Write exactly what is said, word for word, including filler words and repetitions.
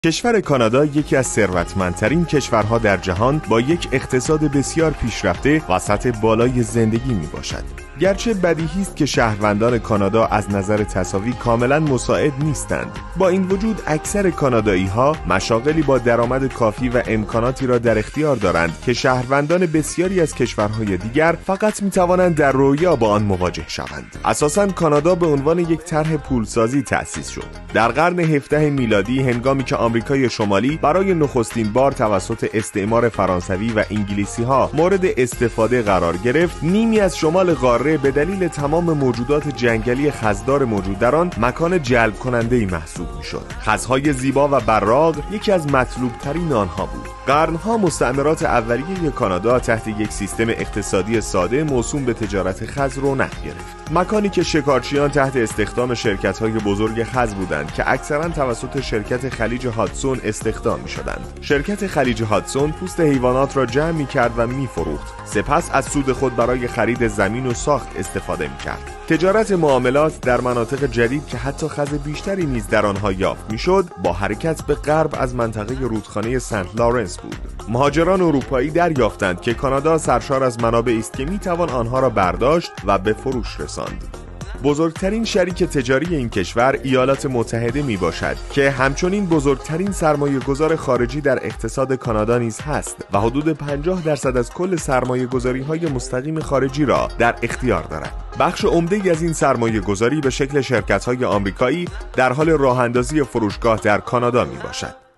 کشور کانادا یکی از ثروتمندترین کشورها در جهان با یک اقتصاد بسیار پیشرفته و سطح بالای زندگی می باشد. گرچه بدیهی است که شهروندان کانادا از نظر تصاوی کاملا مساعد نیستند، با این وجود اکثر کانادایی‌ها مشاغلی با درآمد کافی و امکاناتی را در اختیار دارند که شهروندان بسیاری از کشورهای دیگر فقط می‌توانند در رویا با آن مواجه شوند. اساساً کانادا به عنوان یک طرح پولسازی تأسیس شد. در قرن هفدهم میلادی هنگامی که آمریکای شمالی برای نخستین بار توسط استعمار فرانسوی و انگلیسی‌ها مورد استفاده قرار گرفت، نیمی از شمال قاره به دلیل تمام موجودات جنگلی خزدار موجود در آن مکان جلب کننده‌ای محسوب می‌شد. خزهای زیبا و براق یکی از مطلوب‌ترین آنها بود. قرنها مستعمرات اولیه کانادا تحت یک سیستم اقتصادی ساده موسوم به تجارت خز رونق گرفت. مکانی که شکارچیان تحت استخدام شرکت‌های بزرگ خز بودند که اکثراً توسط شرکت خلیج هادسون استخدام می‌شدند. شرکت خلیج هادسون پوست حیوانات را جمع می‌کرد و می‌فروخت. سپس از سود خود برای خرید زمین و ساخت استفاده می‌کرد. تجارت معاملات در مناطق جدید که حتی خز بیشتری نیز در آنها یافت می‌شد، با حرکت به غرب از منطقه رودخانه سنت لارنس بود. مهاجران اروپایی دریافتند که کانادا سرشار از منابعی است که می‌توان آنها را برداشت و به فروش رساند. بزرگترین شریک تجاری این کشور ایالات متحده می باشد که همچنین بزرگترین سرمایه گذار خارجی در اقتصاد کانادا نیز هست و حدود پنجاه درصد از کل سرمایه گذاری های مستقیم خارجی را در اختیار دارد. بخش عمده‌ای از این سرمایه گذاری به شکل شرکت های آمریکایی در حال راه اندازی فروشگاه در کانادا می باشد.